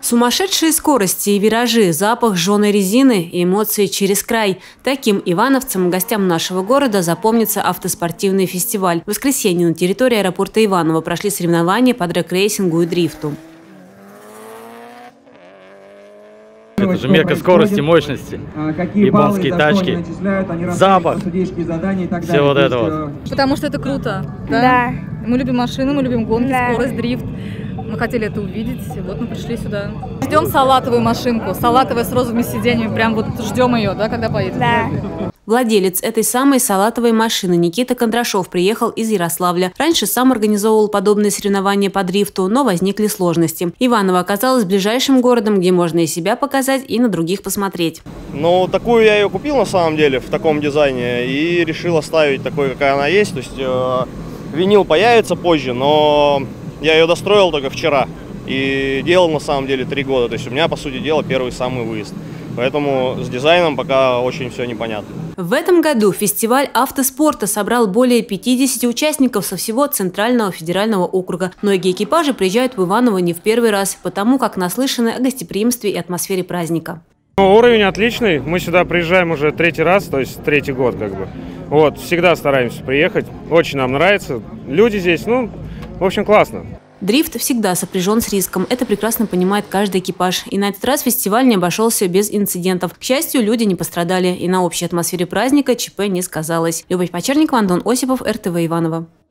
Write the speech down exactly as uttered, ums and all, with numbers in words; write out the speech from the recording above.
Сумасшедшие скорости и виражи, запах жженой резины и эмоции через край. Таким ивановцам и гостям нашего города запомнится автоспортивный фестиваль. В воскресенье на территории аэропорта Иваново прошли соревнования по дрэг-рейсингу и дрифту. Это же мека скорости, мощности, японские тачки, запах, все вот это вот. Потому что это круто, да? Да. Мы любим машины, мы любим гонки, Да. скорость, дрифт. Мы хотели это увидеть, и вот мы пришли сюда. Ждем салатовую машинку, салатовая с розовыми сиденьями, прям вот ждем ее, да, когда поедет. Да. Владелец этой самой салатовой машины Никита Кондрашов приехал из Ярославля. Раньше сам организовывал подобные соревнования по дрифту, но возникли сложности. Иваново оказалось ближайшим городом, где можно и себя показать, и на других посмотреть. Ну, такую я ее купил на самом деле в таком дизайне и решил оставить такой, какая она есть. То есть э, винил появится позже, но я ее достроил только вчера и делал на самом деле три года. То есть у меня, по сути дела, первый самый выезд. Поэтому с дизайном пока очень все непонятно. В этом году фестиваль автоспорта собрал более пятидесяти участников со всего Центрального федерального округа. Многие экипажи приезжают в Иваново не в первый раз, потому как наслышаны о гостеприимстве и атмосфере праздника. Уровень отличный. Мы сюда приезжаем уже третий раз, то есть третий год как бы. Вот, всегда стараемся приехать. Очень нам нравится. Люди здесь, ну, в общем, классно. Дрифт всегда сопряжен с риском. Это прекрасно понимает каждый экипаж. И на этот раз фестиваль не обошелся без инцидентов. К счастью, люди не пострадали. И на общей атмосфере праздника ЧП не сказалось. Любовь Почерникова, Антон Осипов, эр тэ вэ Иваново.